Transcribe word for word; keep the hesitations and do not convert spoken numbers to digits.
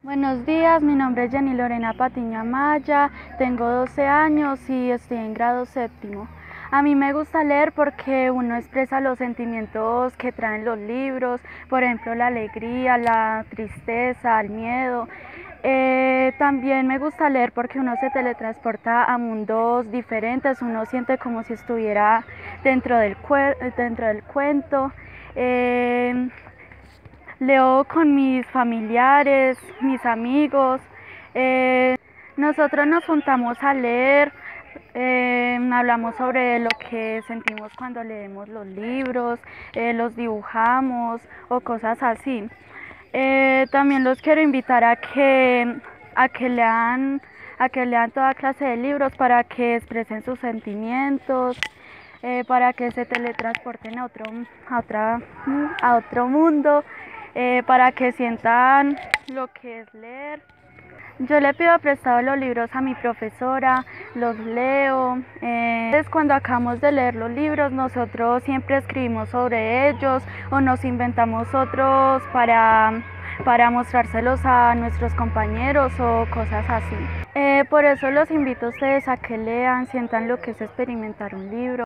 Buenos días, mi nombre es Jenny Lorena Patiño Amaya, tengo doce años y estoy en grado séptimo. A mí me gusta leer porque uno expresa los sentimientos que traen los libros, por ejemplo la alegría, la tristeza, el miedo. Eh, también me gusta leer porque uno se teletransporta a mundos diferentes, uno siente como si estuviera dentro del, dentro del cuento. Eh, Leo con mis familiares, mis amigos. Eh, Nosotros nos juntamos a leer, eh, hablamos sobre lo que sentimos cuando leemos los libros, eh, los dibujamos o cosas así. Eh, también los quiero invitar a que, a que lean, a que lean toda clase de libros para que expresen sus sentimientos, eh, para que se teletransporten a otro, a otra, a otro mundo, eh, para que sientan lo que es leer. Yo le pido prestado los libros a mi profesora, los leo. Eh, entonces cuando acabamos de leer los libros, nosotros siempre escribimos sobre ellos o nos inventamos otros para, para mostrárselos a nuestros compañeros o cosas así. Eh, por eso los invito a ustedes a que lean, sientan lo que es experimentar un libro.